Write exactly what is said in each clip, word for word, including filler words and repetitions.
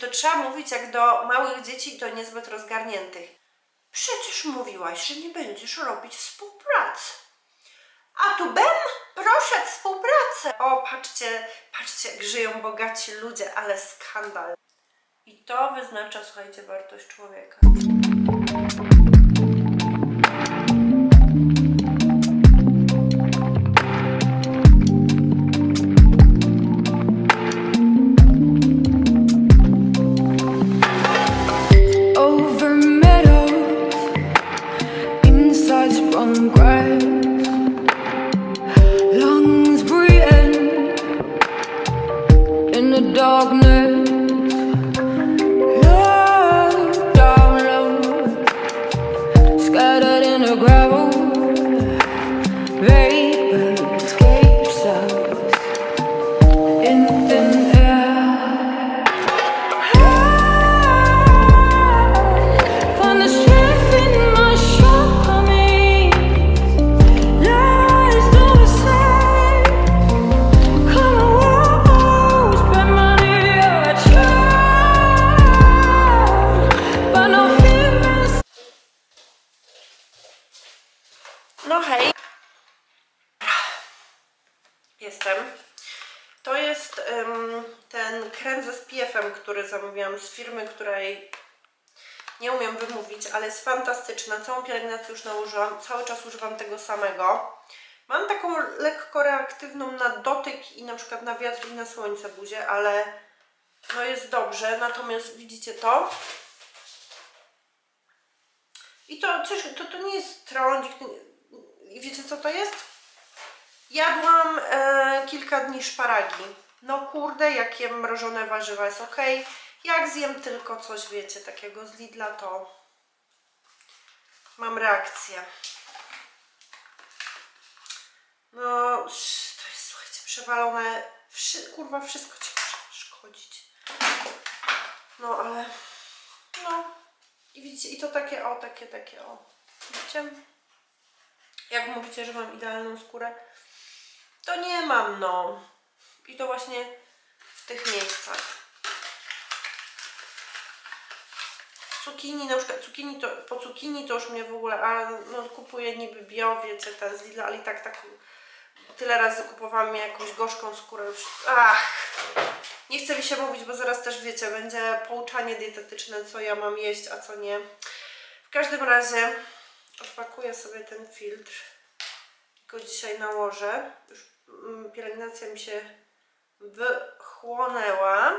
to trzeba mówić jak do małych dzieci i to niezbyt rozgarniętych. Przecież mówiłaś, że nie będziesz robić współpracy. A tu Ben? Proszę, współpracę. O, patrzcie, patrzcie, jak żyją bogaci ludzie, ale skandal. I to wyznacza, słuchajcie, wartość człowieka. No hej, jestem. To jest um, ten krem ze S P F-em, który zamówiłam z firmy, której nie umiem wymówić, ale jest fantastyczna. Całą pielęgnację już nałożyłam, cały czas używam tego samego. Mam taką lekko reaktywną na dotyk i na przykład na wiatr i na słońce buzię, ale no jest dobrze. Natomiast widzicie to? I to, to, to nie jest trądzik. I wiecie co to jest? Jadłam e, kilka dni szparagi. No kurde, jak jem mrożone warzywa jest ok. Jak zjem tylko coś, wiecie, takiego z Lidla, to mam reakcję. No, to jest, słuchajcie, przewalone. Wszy, kurwa, wszystko ci może szkodzić. No, ale no. I widzicie, i to takie o, takie, takie o. Widzicie? Jak mówicie, że mam idealną skórę, to nie mam, no. I to właśnie w tych miejscach. Cukinii, na przykład cukinii to, po cukinii to już mnie w ogóle, a no kupuję niby bio, wiecie, ten z Lidla, ale i tak tak tyle razy kupowałam mi jakąś gorzką skórę już. Ach, nie chcę mi się mówić, bo zaraz też wiecie, będzie pouczanie dietetyczne, co ja mam jeść, a co nie. W każdym razie odpakuję sobie ten filtr, go dzisiaj nałożę. Już mm, pielęgnacja mi się wychłonęła.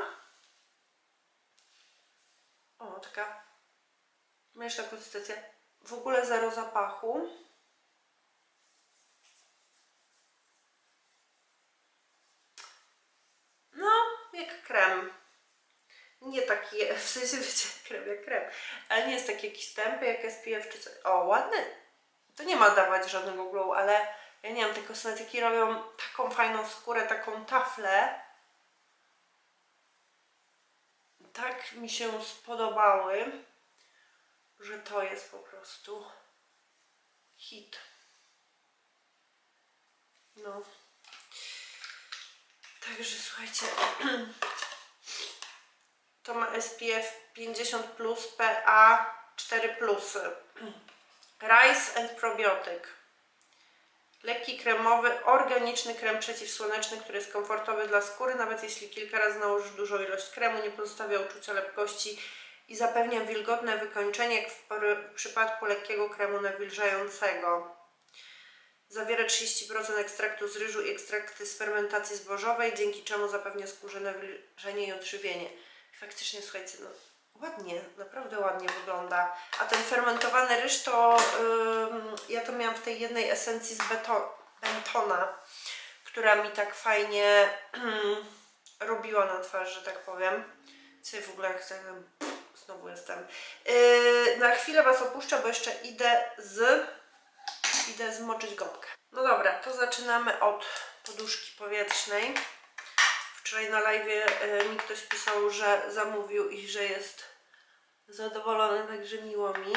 O, taka mieszna konsystencja. W ogóle zero zapachu. No, jak krem. Nie taki, w sensie wiecie, krem jak krem, ale nie jest taki jakiś tępy jak S P F czy coś. O, ładny. To nie ma dawać żadnego glow, ale ja nie wiem, te kosmetyki robią taką fajną skórę, taką taflę. Tak mi się spodobały, że to jest po prostu hit. No. Także słuchajcie, to ma S P F pięćdziesiąt plus, P A cztery plus. Rice and probiotyk. Lekki kremowy, organiczny krem przeciwsłoneczny, który jest komfortowy dla skóry, nawet jeśli kilka razy nałożysz dużą ilość kremu, nie pozostawia uczucia lepkości i zapewnia wilgotne wykończenie, jak w, w przypadku lekkiego kremu nawilżającego. Zawiera trzydzieści procent ekstraktu z ryżu i ekstrakty z fermentacji zbożowej, dzięki czemu zapewnia skórze nawilżenie i odżywienie. Faktycznie, słuchajcie, no ładnie, naprawdę ładnie wygląda. A ten fermentowany ryż to yy, ja to miałam w tej jednej esencji z beto, Bentona, która mi tak fajnie yy, robiła na twarz, że tak powiem. Co w ogóle jak znowu jestem. Yy, na chwilę Was opuszczę, bo jeszcze idę z idę zmoczyć gąbkę. No dobra, to zaczynamy od poduszki powietrznej. Wczoraj na live'ie y, mi ktoś pisał, że zamówił i że jest zadowolony, także miło mi.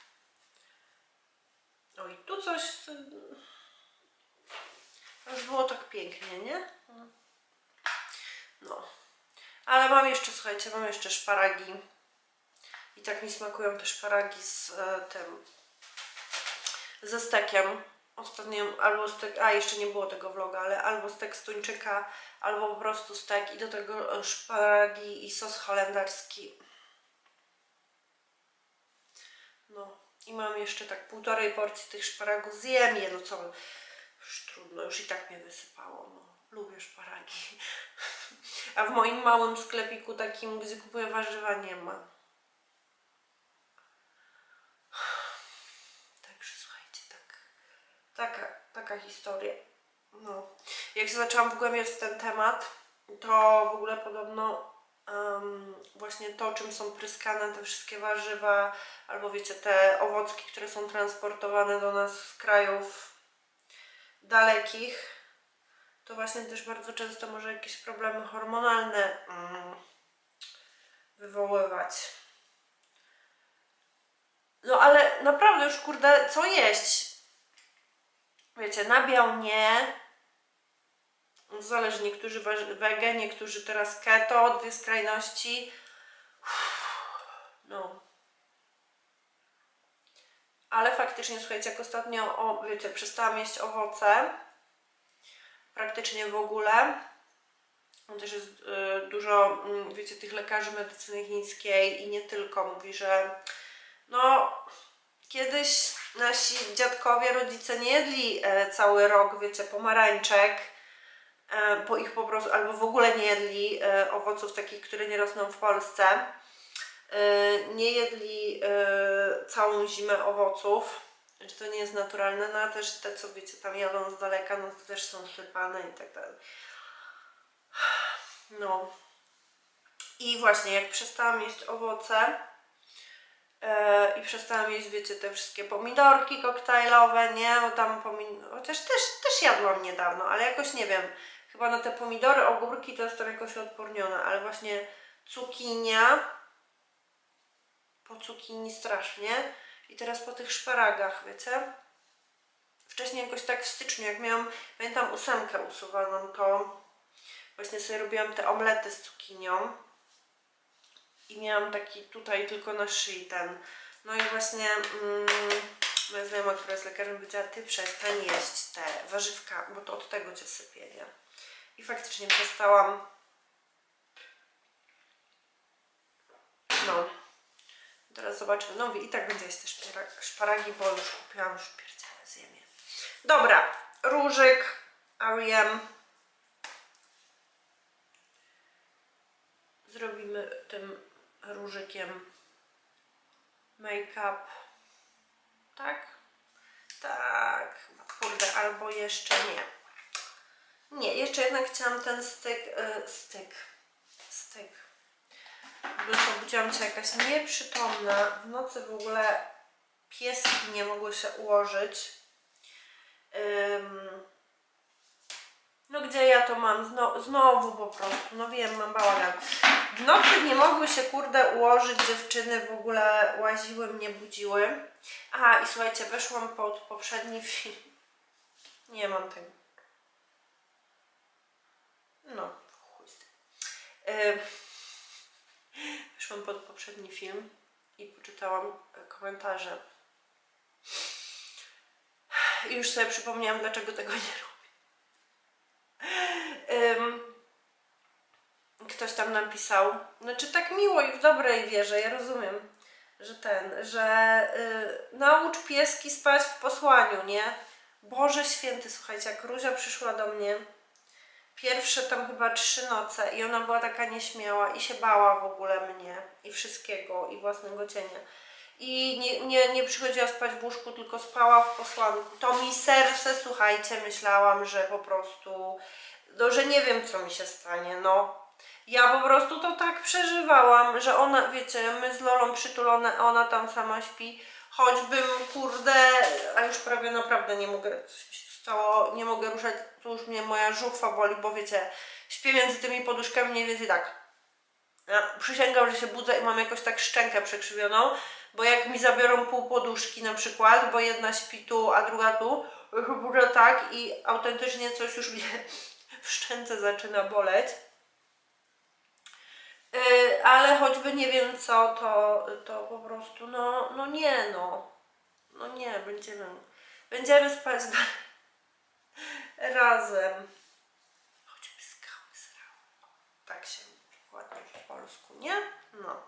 O i tu coś... Już było tak pięknie, nie? No. Ale mam jeszcze, słuchajcie, mam jeszcze szparagi. I tak mi smakują te szparagi z e, tym, ze stekiem. Ostatnio albo stek, a jeszcze nie było tego vloga, ale albo stek z tuńczyka, albo po prostu stek i do tego szparagi i sos holenderski. No i mam jeszcze tak półtorej porcji tych szparagów. Zjem je, no co, już trudno, już i tak mnie wysypało. No, lubię szparagi. A w moim małym sklepiku takim, gdzie kupuję warzywa, nie ma. Także słuchajcie, tak, taka, taka historia. No. Jak się zaczęłam wgłębiać w ten temat, to w ogóle podobno um, właśnie to, czym są pryskane te wszystkie warzywa, albo wiecie, te owocki, które są transportowane do nas z krajów dalekich, to właśnie też bardzo często może jakieś problemy hormonalne um, wywoływać. No ale naprawdę już kurde, co jeść? Wiecie, nabiał nie. Zależy, niektórzy wege, niektórzy teraz keto, dwie skrajności. No. Ale faktycznie, słuchajcie, jak ostatnio, o, wiecie, przestałam jeść owoce, praktycznie w ogóle. Też jest y, dużo, y, wiecie, tych lekarzy medycyny chińskiej i nie tylko, mówi, że no, kiedyś nasi dziadkowie, rodzice nie jedli e, cały rok, wiecie, pomarańczek, e, bo ich po prostu, albo w ogóle nie jedli e, owoców takich, które nie rosną w Polsce. E, nie jedli e, całą zimę owoców, że to nie jest naturalne, no a też te, co wiecie, tam jadą z daleka, no to też są sypane i tak dalej. No. I właśnie, jak przestałam jeść owoce, i przestałam jeść, wiecie, te wszystkie pomidorki koktajlowe, nie? Bo tam pomid... Chociaż też, też jadłam niedawno, ale jakoś nie wiem. Chyba na te pomidory, ogórki to jestem jakoś odporniona, ale właśnie cukinia, po cukinii strasznie. I teraz po tych szparagach, wiecie? Wcześniej jakoś tak w styczniu, jak miałam, pamiętam, ósemkę usuwaną, to właśnie sobie robiłam te omlety z cukinią. I miałam taki tutaj tylko na szyi ten. No i właśnie mm, moja znajoma, która jest lekarzem, powiedziała, ty przestań jeść te warzywka, bo to od tego cię sypie, nie? I faktycznie przestałam. No. Teraz zobaczymy. No i tak będzie jeść te szparagi, bo już kupiłam, już pierdzielę zjemię. Dobra. Różyk R E M. Zrobimy tym różykiem make-up. Tak? Tak. Kurde, albo jeszcze nie. Nie, jeszcze jednak chciałam ten styk, yy, styk, styk. W ogóle obudziłam się jakaś nieprzytomna. W nocy w ogóle pieski nie mogły się ułożyć. Ym, No gdzie ja to mam? Znowu, znowu po prostu, no wiem, mam bałagan. W nocy nie mogły się, kurde, ułożyć dziewczyny, w ogóle łaziły mnie, budziły. Aha, i słuchajcie, weszłam pod poprzedni film. Nie mam tego. No, chuj z tym. Yy, weszłam pod poprzedni film i poczytałam komentarze. I już sobie przypomniałam, dlaczego tego nie robię. Um, ktoś tam napisał, znaczy tak miło i w dobrej wierze, ja rozumiem, że ten, że y, naucz pieski spać w posłaniu, nie? Boże święty, słuchajcie, jak Ruzia przyszła do mnie, pierwsze tam chyba trzy noce i ona była taka nieśmiała i się bała w ogóle mnie i wszystkiego i własnego cienia. I nie, nie, nie przychodziła spać w łóżku, tylko spała w posłanku. To mi serce, słuchajcie, myślałam, że po prostu, no, że nie wiem, co mi się stanie, no. Ja po prostu to tak przeżywałam, że ona, wiecie, my z Lolą przytulone, a ona tam sama śpi. Choćbym, kurde, a już prawie naprawdę nie mogę, coś mi się stało, nie mogę ruszać, tu już mnie moja żuchwa boli, bo wiecie, śpię między tymi poduszkami mniej więcej tak. Ja przysięgam, że się budzę i mam jakoś tak szczękę przekrzywioną, bo jak mi zabiorą pół poduszki na przykład, bo jedna śpi tu, a druga tu, budzę tak i autentycznie coś już mnie w szczęce zaczyna boleć. Yy, ale choćby nie wiem co, to, to po prostu, no, no nie no. No nie, będziemy, będziemy spać razem. Choćby skały srały. Tak się ładnie po polsku, nie? No.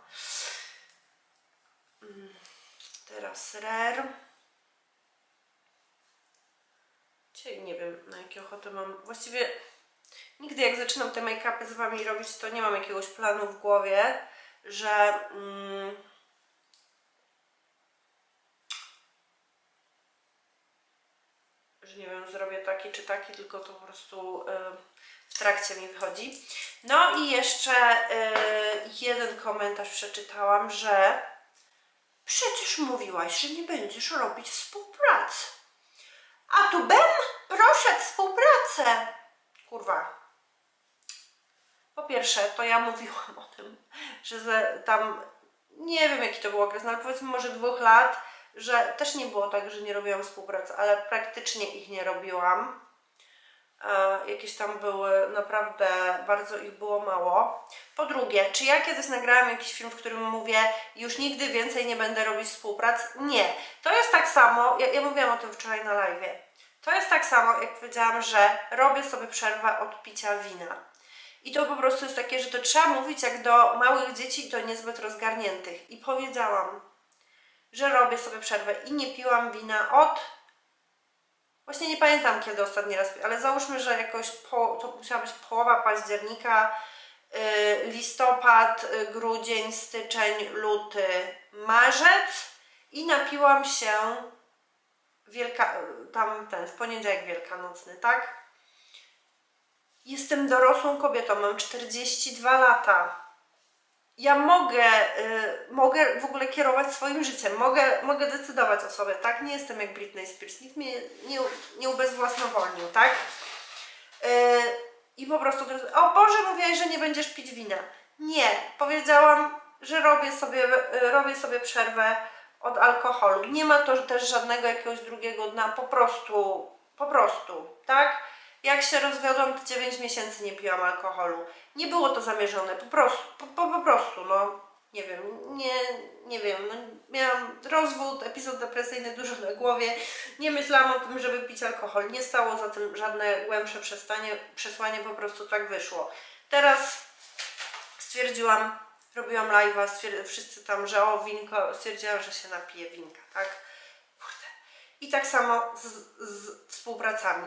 Teraz rer. Dzisiaj nie wiem, na jakie ochotę mam. Właściwie nigdy jak zaczynam te make-upy z Wami robić, to nie mam jakiegoś planu w głowie, że mm, że nie wiem, zrobię taki czy taki, tylko to po prostu yy, w trakcie mi wychodzi. No i jeszcze yy, jeden komentarz przeczytałam, że przecież mówiłaś, że nie będziesz robić współpracy. A tu Ben, proszę, współpracę. Kurwa. Po pierwsze, to ja mówiłam o tym, że ze, tam, nie wiem jaki to był okres, no ale powiedzmy może dwóch lat, że też nie było tak, że nie robiłam współpracy, ale praktycznie ich nie robiłam. E, jakieś tam były, naprawdę bardzo ich było mało. Po drugie, czy ja kiedyś nagrałam jakiś film, w którym mówię, już nigdy więcej nie będę robić współpracy? Nie. To jest tak samo, ja, ja mówiłam o tym wczoraj na live'ie, to jest tak samo, jak powiedziałam, że robię sobie przerwę od picia wina. I to po prostu jest takie, że to trzeba mówić jak do małych dzieci, to niezbyt rozgarniętych. I powiedziałam, że robię sobie przerwę i nie piłam wina od... Właśnie nie pamiętam kiedy ostatni raz, ale załóżmy, że jakoś po, to musiała być połowa października, yy, listopad, yy, grudzień, styczeń, luty, marzec i napiłam się wielka, tam ten, w poniedziałek wielkanocny, tak? Jestem dorosłą kobietą, mam czterdzieści dwa lata. Ja mogę, y, mogę w ogóle kierować swoim życiem, mogę, mogę decydować o sobie, tak? Nie jestem jak Britney Spears, nikt mnie nie, nie ubezwłasnowolnił, tak? Y, I po prostu, o Boże, mówiłaś, że nie będziesz pić wina. Nie, powiedziałam, że robię sobie, y, robię sobie przerwę od alkoholu. Nie ma to też żadnego jakiegoś drugiego dna, po prostu, po prostu, tak? Jak się rozwiodłam, to dziewięć miesięcy nie piłam alkoholu. Nie było to zamierzone, po prostu, po, po, po prostu, no, nie wiem, nie, nie wiem, no, miałam rozwód, epizod depresyjny dużo na głowie, nie myślałam o tym, żeby pić alkohol, nie stało za tym żadne głębsze przestanie, przesłanie, po prostu tak wyszło. Teraz stwierdziłam, robiłam live'a, wszyscy tam, że o winko, stwierdziłam, że się napiję winka, tak? Kurde. I tak samo z, z współpracami.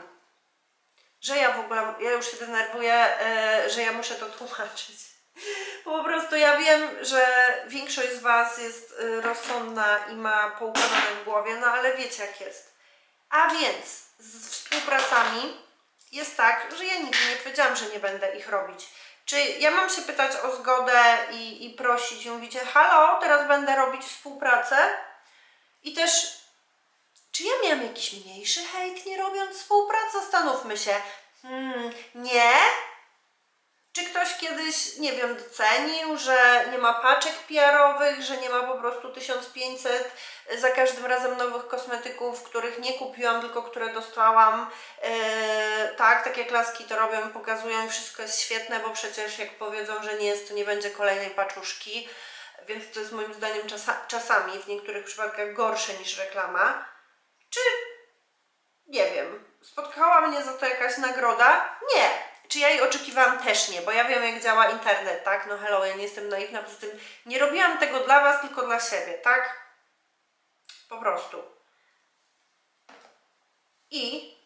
Że ja w ogóle, ja już się denerwuję, yy, że ja muszę to tłumaczyć. Po prostu ja wiem, że większość z Was jest yy, rozsądna i ma poukładane w głowie, no ale wiecie jak jest. A więc z współpracami jest tak, że ja nigdy nie powiedziałam, że nie będę ich robić. Czy ja mam się pytać o zgodę i, i prosić i mówicie, halo, teraz będę robić współpracę? I też... Czy ja miałam jakiś mniejszy hejt nie robiąc współpracy? Zastanówmy się. Hmm, nie? Czy ktoś kiedyś, nie wiem, docenił, że nie ma paczek P R owych, że nie ma po prostu tysiąc pięćset za każdym razem nowych kosmetyków, których nie kupiłam, tylko które dostałam. Yy, tak, takie klaski to robią, pokazują, wszystko jest świetne, bo przecież jak powiedzą, że nie jest, to nie będzie kolejnej paczuszki. Więc to jest moim zdaniem czasa, czasami, w niektórych przypadkach gorsze niż reklama. Czy, nie wiem, spotkała mnie za to jakaś nagroda? Nie. Czy ja jej oczekiwałam? Też nie, bo ja wiem jak działa internet, tak? No hello, ja nie jestem naiwna, poza tym nie robiłam tego dla Was, tylko dla siebie, tak? Po prostu. I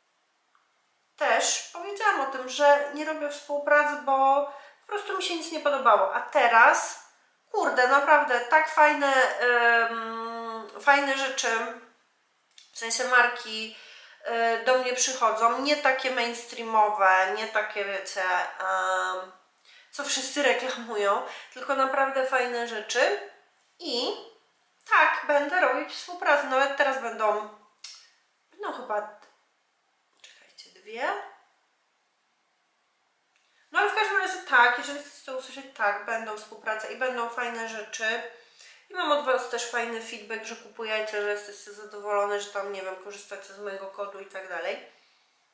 też powiedziałam o tym, że nie robię współpracy, bo po prostu mi się nic nie podobało. A teraz, kurde, naprawdę tak fajne, ym, fajne rzeczy, w sensie marki yy, do mnie przychodzą, nie takie mainstreamowe, nie takie, wiecie, yy, co wszyscy reklamują, tylko naprawdę fajne rzeczy. I tak, będę robić współpracę. Nawet teraz będą, będą chyba, czekajcie, dwie. No ale w każdym razie tak, jeżeli chcecie to usłyszeć, tak, będą współprace i będą fajne rzeczy. I mam od Was też fajny feedback, że kupujecie, że jesteście zadowolone, że tam, nie wiem, korzystacie z mojego kodu i tak dalej.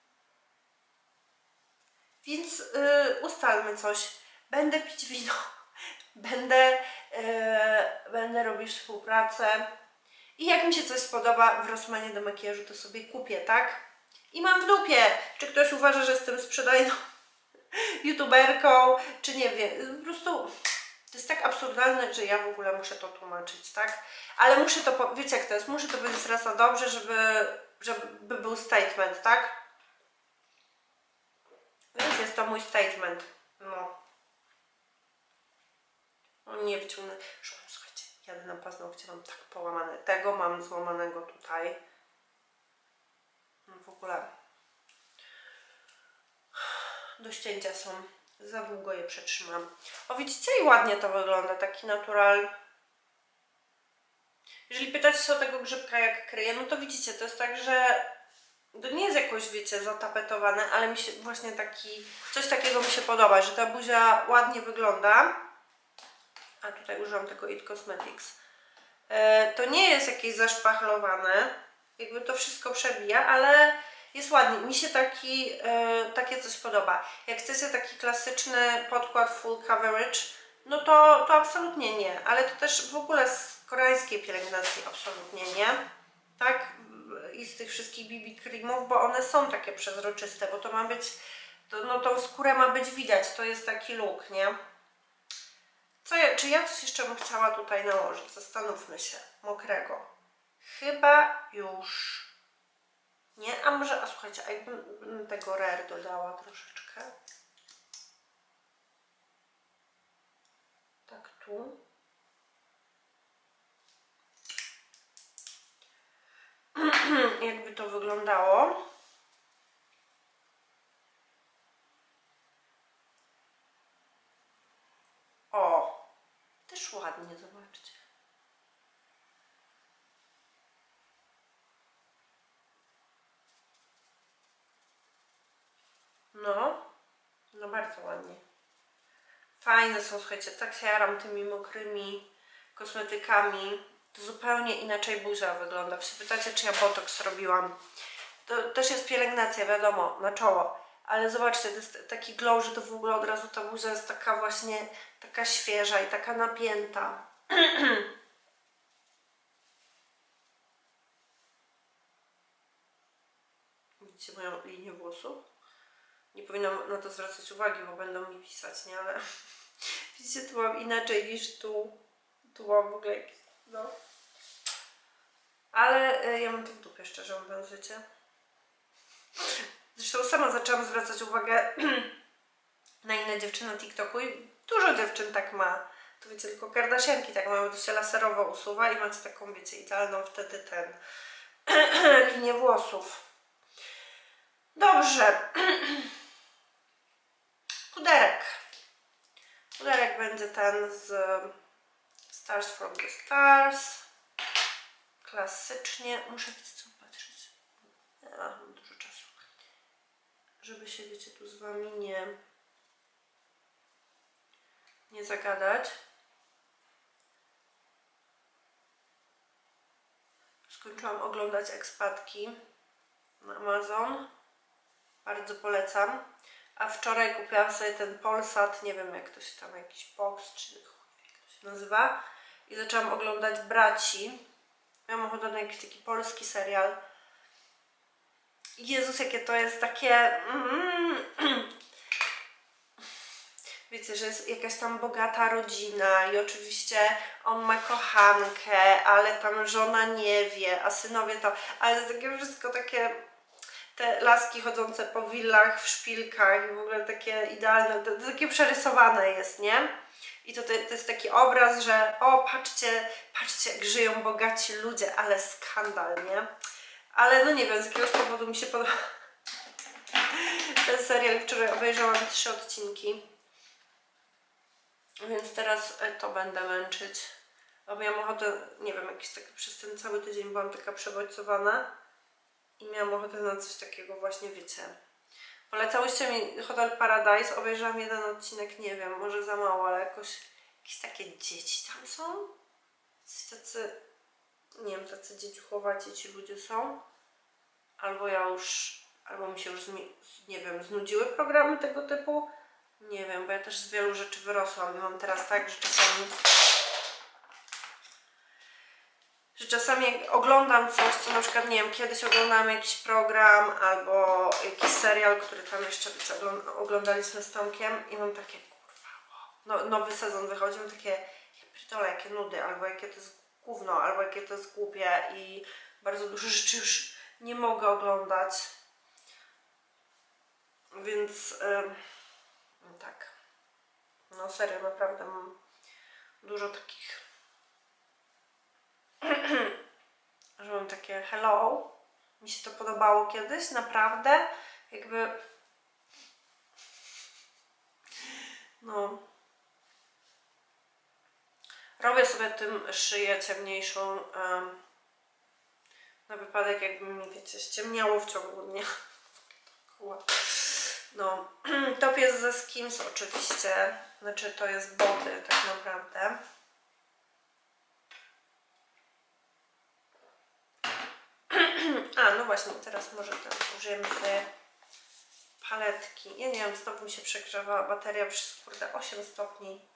Więc yy, ustalmy coś. Będę pić wino. będę, yy, będę robić współpracę i jak mi się coś spodoba w Rossmanie do makijażu, to sobie kupię, tak? I mam w dupie, czy ktoś uważa, że jestem sprzedajną youtuberką, czy nie wiem, po prostu to jest tak absurdalne, że ja w ogóle muszę to tłumaczyć, tak? Ale muszę to, wiecie jak to jest, muszę to powiedzieć raz na dobrze, żeby, żeby był statement, tak? Więc jest to mój statement, no. No nie wyciągnę, już mam, słuchajcie, jadę na paznokcie, mam tak połamane, tego mam złamanego tutaj. No w ogóle do ścięcia są, za długo je przetrzymam. O widzicie, i ładnie to wygląda, taki natural. Jeżeli pytacie się o tego grzybka jak kryje, no to widzicie, to jest tak, że to nie jest jakoś, wiecie, zatapetowane, ale mi się właśnie taki, coś takiego mi się podoba, że ta buzia ładnie wygląda. A tutaj użyłam tego It Cosmetics. E, to nie jest jakieś zaszpachlowane, jakby to wszystko przebija, ale jest ładnie. Mi się taki, e, takie coś podoba. Jak chcecie taki klasyczny podkład full coverage, no to, to absolutnie nie, ale to też w ogóle z koreańskiej pielęgnacji absolutnie nie. Tak? I z tych wszystkich B B creamów, bo one są takie przezroczyste, bo to ma być, to, no tą skórę ma być widać, to jest taki look, nie? Co ja, czy ja coś jeszcze bym chciała tutaj nałożyć? Zastanówmy się. Mokrego. Chyba już nie, a może, a słuchajcie, a jakbym tego Rare dodała troszeczkę. Tak tu. Jakby to wyglądało. O, też ładnie, zobaczcie. No, no bardzo ładnie. Fajne są, słuchajcie, tak się jaram tymi mokrymi kosmetykami. To zupełnie inaczej buzia wygląda. Wy się pytacie, czy ja botoks robiłam. To też jest pielęgnacja, wiadomo, na czoło. Ale zobaczcie, to jest taki glow, że to w ogóle od razu ta buzia jest taka właśnie, taka świeża i taka napięta. Widzicie moją linię włosów? Nie powinnam na to zwracać uwagi, bo będą mi pisać, nie? Ale widzicie, tu mam inaczej niż tu. Tu mam w ogóle jakieś, no. Ale y, ja mam to w dupie, szczerze mówiąc, wiecie. Zresztą sama zaczęłam zwracać uwagę na inne dziewczyny na TikToku i dużo dziewczyn tak ma. To wiecie, tylko Kardashianki tak mają, to się laserowo usuwa i macie taką, wiecie, idealną wtedy ten linię włosów. Dobrze. Puderek. Puderek będzie ten z Stars from the Stars. Klasycznie. Muszę coś patrzeć. Ja mam dużo czasu. Żeby się, wiecie, tu z wami nie, nie zagadać. Skończyłam oglądać Ekspatki na Amazon. Bardzo polecam. A wczoraj kupiłam sobie ten Polsat, nie wiem jak to się tam, jakiś box, czy jak to się nazywa. I zaczęłam oglądać Braci. Miałam ochotę na jakiś taki polski serial. Jezus, jakie to jest takie... Mm, wiecie, że jest jakaś tam bogata rodzina i oczywiście on ma kochankę, ale tam żona nie wie, a synowie to... Ale jest takie wszystko takie... Te laski chodzące po willach, w szpilkach i w ogóle takie idealne, to, to takie przerysowane jest, nie? I to, to, to jest taki obraz, że o, patrzcie, patrzcie jak żyją bogaci ludzie, ale skandal, nie? Ale no nie wiem, z jakiegoś powodu mi się podoba ten serial. Wczoraj obejrzałam trzy odcinki, więc teraz to będę męczyć. Bo miałam ochotę, nie wiem, jakiś taki przez ten cały tydzień byłam taka przebodźcowana i miałam ochotę na coś takiego właśnie, wiecie. Polecałyście mi Hotel Paradise, obejrzałam jeden odcinek, nie wiem, może za mało, ale jakoś jakieś takie dzieci tam są. Tacy, nie wiem, tacy dzieciuchowaci ci ludzie są. Albo ja już, albo mi się już, nie wiem, znudziły programy tego typu. Nie wiem, bo ja też z wielu rzeczy wyrosłam i mam teraz tak, że czasami że czasami jak oglądam coś, co na przykład, nie wiem, kiedyś oglądałam jakiś program albo jakiś serial, który tam jeszcze oglądaliśmy z Tomkiem i mam takie, kurwa, no, nowy sezon wychodzi, mam takie, ja pierdolę, jakie nudy, albo jakie to jest gówno, albo jakie to jest głupie i bardzo dużo rzeczy już nie mogę oglądać. Więc yy, tak, no serio, naprawdę mam dużo takich że mam takie hello, mi się to podobało kiedyś, naprawdę, jakby no robię sobie tym szyję ciemniejszą um, na wypadek jakby mi, wiecie, ściemniało w ciągu dnia. No, top jest ze Skims oczywiście, znaczy to jest body tak naprawdę. A, no właśnie, teraz może ten, użyjemy sobie paletki. Ja nie wiem, znowu mi się przegrzewała bateria przez kurde osiem stopni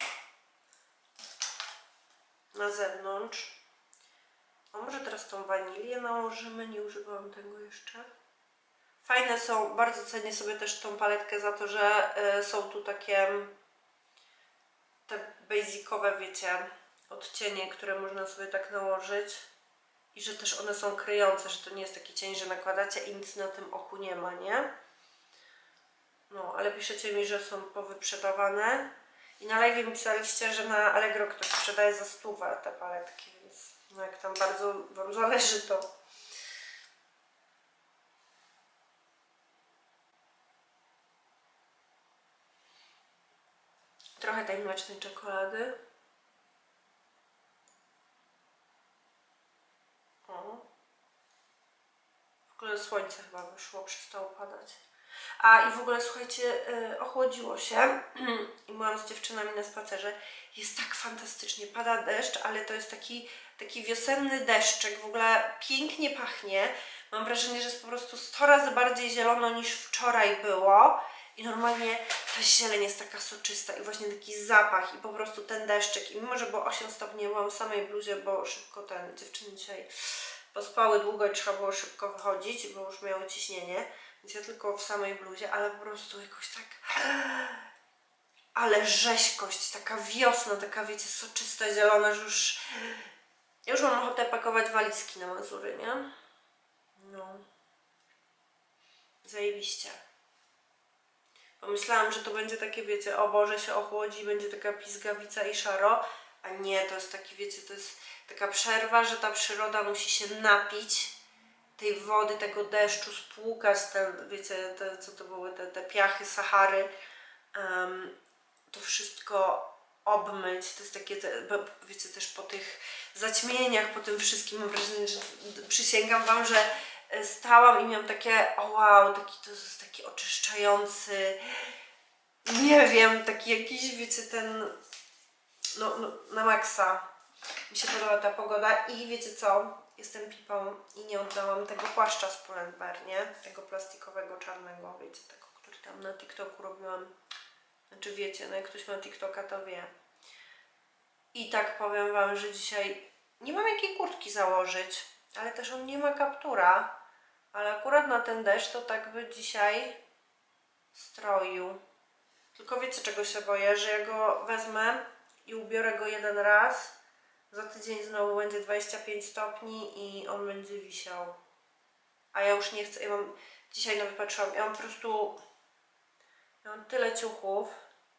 na zewnątrz. A może teraz tą wanilię nałożymy, nie używałam tego jeszcze. Fajne są, bardzo cenię sobie też tą paletkę za to, że y, są tu takie te basicowe, wiecie, odcienie, które można sobie tak nałożyć. I że też one są kryjące, że to nie jest taki cień, że nakładacie i nic na tym oku nie ma, nie? No, ale piszecie mi, że są powyprzedawane. I na live mi pisaliście, że na Allegro ktoś sprzedaje za stówę te paletki, więc no jak tam bardzo wam zależy, to... Trochę tej mlecznej czekolady. O. W ogóle słońce chyba wyszło, przestało padać. A i w ogóle słuchajcie, yy, ochłodziło się i byłam z dziewczynami na spacerze. Jest tak fantastycznie, pada deszcz, ale to jest taki, taki wiosenny deszczek, w ogóle pięknie pachnie. Mam wrażenie, że jest po prostu sto razy bardziej zielono niż wczoraj było. I normalnie ta zieleń jest taka soczysta i właśnie taki zapach i po prostu ten deszczyk. I mimo, że było osiem stopni, ja byłam w samej bluzie, bo szybko ten, dziewczyny dzisiaj pospały długo i trzeba było szybko wychodzić, bo już miały ciśnienie. Więc ja tylko w samej bluzie, ale po prostu jakoś tak... Ale rzeźkość, taka wiosna, taka wiecie, soczysta, zielona, że już... Ja już mam ochotę pakować walizki na Mazury, nie? No. Zajebiście. Pomyślałam, że to będzie takie, wiecie, o Boże, się ochłodzi, będzie taka pizgawica i szaro, a nie, to jest taki, wiecie, to jest taka przerwa, że ta przyroda musi się napić tej wody, tego deszczu, spłukać ten, wiecie, te, co to były, te, te piachy Sahary, um, to wszystko obmyć, to jest takie, te, wiecie, też po tych zaćmieniach, po tym wszystkim, mam wrażenie, że przysięgam wam, że stałam i miałam takie, o wow, taki, to jest taki oczyszczający, nie wiem, taki jakiś, wiecie, ten, no, no na maksa. Mi się podoba ta pogoda i wiecie co, jestem pipą i nie oddałam tego płaszcza z Pull&Bear, nie? Tego plastikowego, czarnego, wiecie, tego, który tam na TikToku robiłam. Znaczy wiecie, no jak ktoś ma TikToka, to wie. I tak powiem wam, że dzisiaj nie mam jakiej kurtki założyć, ale też on nie ma kaptura. Ale akurat na ten deszcz to tak by dzisiaj stroił. Tylko wiecie, czego się boję? Że ja go wezmę i ubiorę go jeden raz. Za tydzień znowu będzie dwadzieścia pięć stopni i on będzie wisiał. A ja już nie chcę. Ja mam, dzisiaj nawet patrzyłam, ja mam po prostu... Ja mam tyle ciuchów.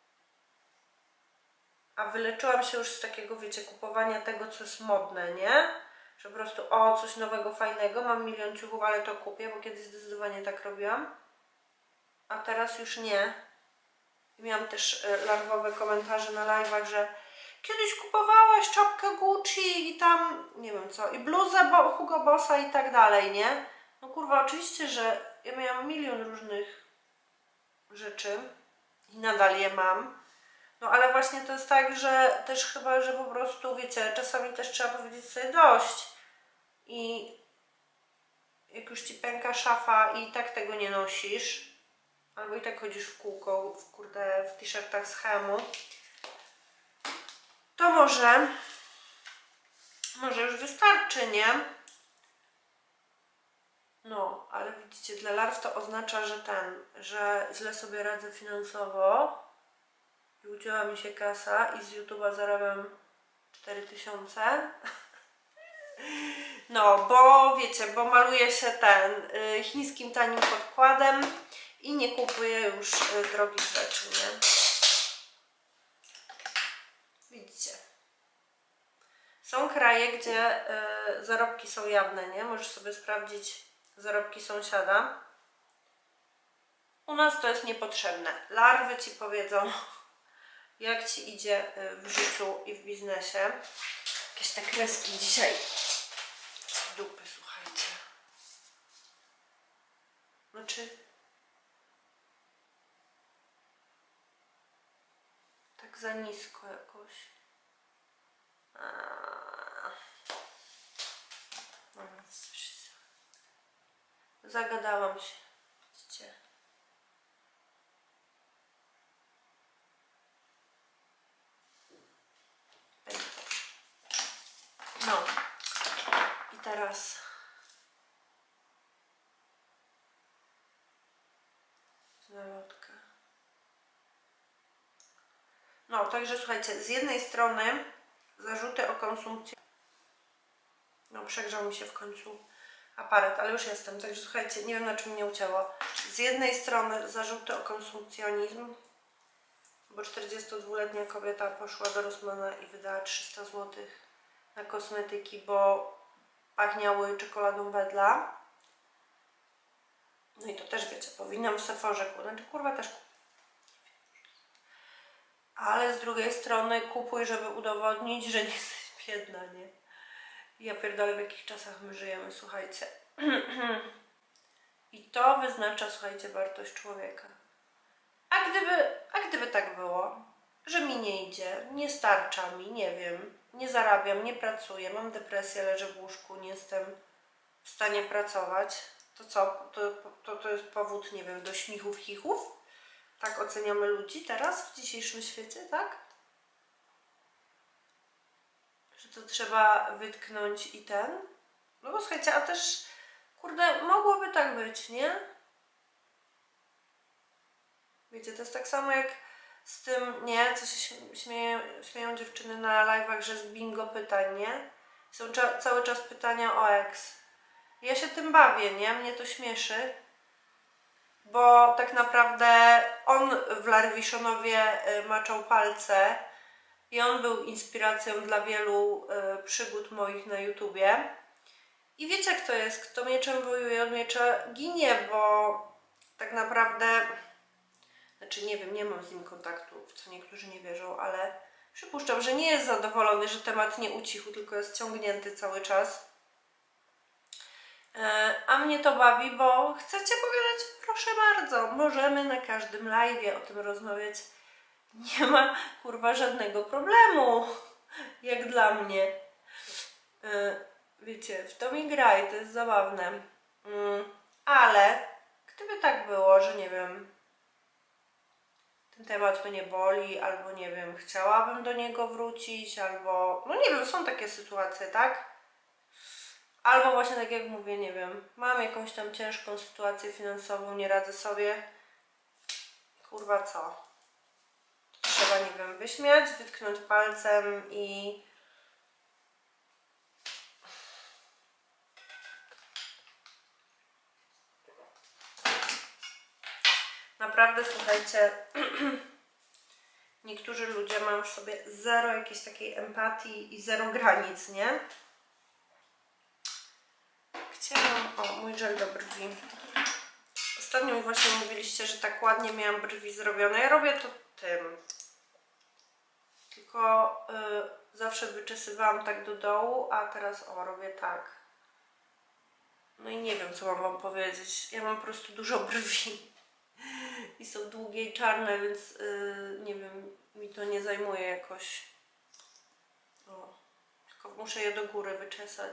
A wyleczyłam się już z takiego, wiecie, kupowania tego, co jest modne, nie? Że po prostu, o, coś nowego, fajnego, mam milion ciuchów, ale to kupię, bo kiedyś zdecydowanie tak robiłam. A teraz już nie. I miałam też y, larwowe komentarze na live'ach, że kiedyś kupowałaś czapkę Gucci i tam, nie wiem co, i bluzę Bo Hugo Bossa i tak dalej, nie? No kurwa, oczywiście, że ja miałam milion różnych rzeczy i nadal je mam. No ale właśnie to jest tak, że też chyba, że po prostu, wiecie, czasami też trzeba powiedzieć sobie dość. I jak już ci pęka szafa i tak tego nie nosisz, albo i tak chodzisz w kółko, w kurde, w t-shirtach z H&M-u, to może, może już wystarczy, nie? No, ale widzicie, dla larw to oznacza, że ten, że źle sobie radzę finansowo i udziela mi się kasa i z YouTube'a zarabiam cztery tysiące. No, bo wiecie, bo maluję się ten y, chińskim tanim podkładem i nie kupuję już y, drogich rzeczy, nie? Widzicie. Są kraje, gdzie y, zarobki są jawne, nie? Możesz sobie sprawdzić zarobki sąsiada. U nas to jest niepotrzebne. Larwy ci powiedzą, jak ci idzie w życiu i w biznesie. Jakieś te kreski dzisiaj z dupy, słuchajcie. Znaczy, tak za nisko jakoś. No, zagadałam się, widzicie. No i teraz zalotkę. No, także słuchajcie, z jednej strony zarzuty o konsumpcję. No, przegrzał mi się w końcu aparat, ale już jestem, także słuchajcie, nie wiem, na czym mnie ucięło. Z jednej strony zarzuty o konsumpcjonizm, bo czterdziestodwuletnia kobieta poszła do Rossmana i wydała trzysta złotych na kosmetyki, bo pachniały czekoladą Wedla. No i to też wiecie, powinnam w Sephorze, znaczy kurwa też kupuję. Ale z drugiej strony kupuj, żeby udowodnić, że nie jesteś biedna, nie? Ja pierdolę, w jakich czasach my żyjemy, słuchajcie. I to wyznacza, słuchajcie, wartość człowieka. A gdyby, a gdyby tak było, że mi nie idzie, nie starcza mi, nie wiem, nie zarabiam, nie pracuję, mam depresję, leżę w łóżku, nie jestem w stanie pracować, to co? To, to, to jest powód, nie wiem, do śmichów, chichów? Tak oceniamy ludzi teraz, w dzisiejszym świecie, tak? Że to trzeba wytknąć i ten? No bo słuchajcie, a też, kurde, mogłoby tak być, nie? Wiecie, to jest tak samo jak z tym, nie? Co się śmieją, śmieją dziewczyny na live'ach, że z bingo pytań, nie? Są cza cały czas pytania o ex. Ja się tym bawię, nie? Mnie to śmieszy. Bo tak naprawdę on w Larwiszonowie maczał palce i on był inspiracją dla wielu y, przygód moich na YouTubie. I wiecie, jak to jest? Kto mieczem wojuje, od miecza ginie, bo tak naprawdę, znaczy nie wiem, nie mam z nim kontaktu, w co niektórzy nie wierzą, ale przypuszczam, że nie jest zadowolony, że temat nie ucichł, tylko jest ciągnięty cały czas. A mnie to bawi, bo chcecie pogadać? Proszę bardzo, możemy na każdym live'ie o tym rozmawiać. Nie ma, kurwa, żadnego problemu, jak dla mnie. Wiecie, w to mi gra i to jest zabawne. Ale gdyby tak było, że nie wiem, ten temat mnie boli, albo nie wiem, chciałabym do niego wrócić, albo, no nie wiem, są takie sytuacje, tak? Albo właśnie tak jak mówię, nie wiem, mam jakąś tam ciężką sytuację finansową, nie radzę sobie. Kurwa co? Trzeba, nie wiem, wyśmiać, wytknąć palcem i... Naprawdę, słuchajcie, niektórzy ludzie mają w sobie zero jakiejś takiej empatii i zero granic, nie? Chciałam... O, mój żel do brwi. Ostatnio mi właśnie mówiliście, że tak ładnie miałam brwi zrobione. Ja robię to tym. Tylko y, zawsze wyczesywałam tak do dołu, a teraz o, robię tak. No i nie wiem, co mam wam powiedzieć. Ja mam po prostu dużo brwi. I są długie i czarne, więc yy, nie wiem, mi to nie zajmuje jakoś. O, tylko muszę je do góry wyczesać.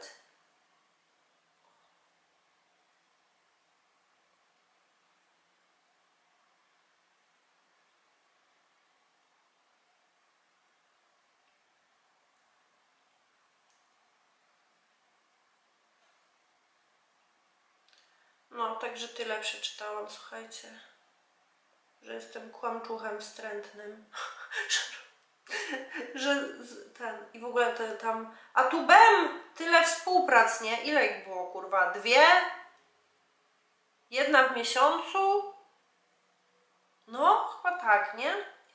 No, także tyle przeczytałam, słuchajcie. Że jestem kłamczuchem wstrętnym. Że ten i w ogóle te, tam. A tu bem! Tyle współprac, nie? Ile ich było, kurwa? Dwie? Jedna w miesiącu? No, chyba tak, nie?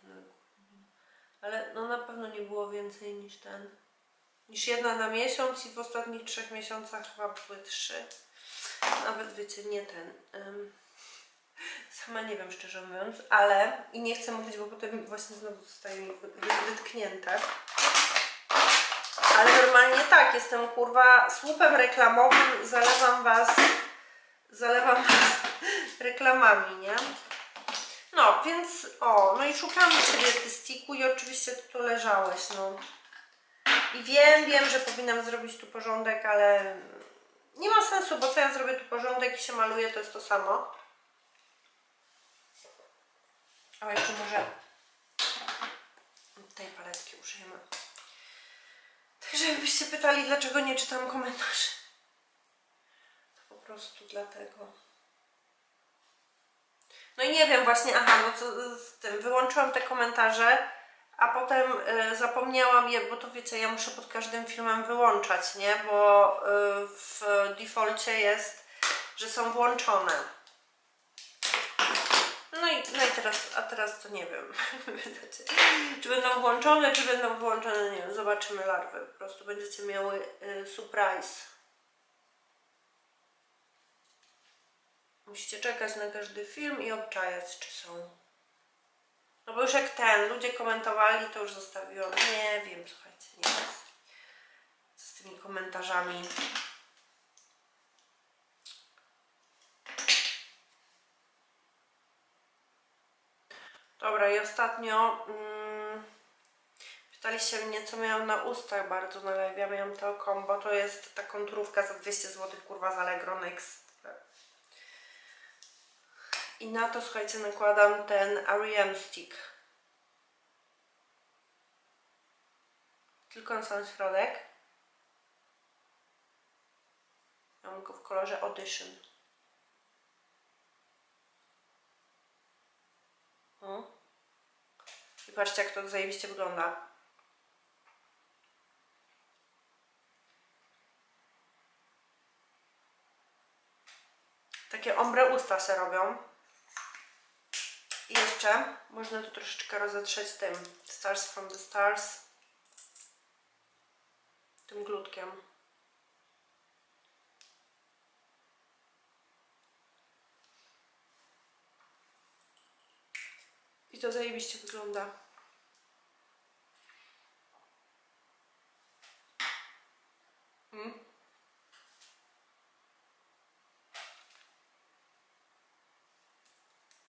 Ale no na pewno nie było więcej niż ten. Niż jedna na miesiąc i w ostatnich trzech miesiącach chyba były trzy. Nawet wiecie, nie ten. Um, sama nie wiem, szczerze mówiąc, ale i nie chcę mówić, bo potem właśnie znowu zostaje mi wytknięte. Ale normalnie tak, jestem kurwa słupem reklamowym, zalewam was, zalewam was reklamami, nie? No, więc o, no i szukam ciebie ty stiku i oczywiście ty tu leżałeś, no. I wiem, wiem, że powinnam zrobić tu porządek, ale nie ma sensu, bo co ja zrobię tu porządek i się maluję, to jest to samo. A jeszcze może tej paletki użyjemy. Także jakbyście pytali, dlaczego nie czytam komentarzy. To po prostu dlatego. No i nie wiem właśnie, aha, no co z tym, wyłączyłam te komentarze, a potem y, zapomniałam je, bo to wiecie, ja muszę pod każdym filmem wyłączać, nie? Bo y, w defaulcie jest, że są włączone. No i, no i teraz, a teraz to nie wiem, czy będą włączone, czy będą wyłączone, nie wiem, zobaczymy larwy, po prostu będziecie miały y, surprise. Musicie czekać na każdy film i obczajać, czy są. No bo już jak ten, ludzie komentowali, to już zostawiłam. Nie wiem, słuchajcie, nie wiem. Co z tymi komentarzami. Dobra, i ostatnio mm, pytaliście mnie, co miałam na ustach bardzo na live. Ja miałam to combo, to jest ta konturówka za dwieście złotych, kurwa, z Allegro Next. I na to, słuchajcie, nakładam ten R E M Stick. Tylko na sam środek. Mam go w kolorze Audition. Hmm. I patrzcie, jak to zajebiście wygląda. Takie ombre usta się robią. I jeszcze można tu troszeczkę rozetrzeć tym Stars from the Stars. Tym glutkiem. I to zajebiście wygląda. Hmm?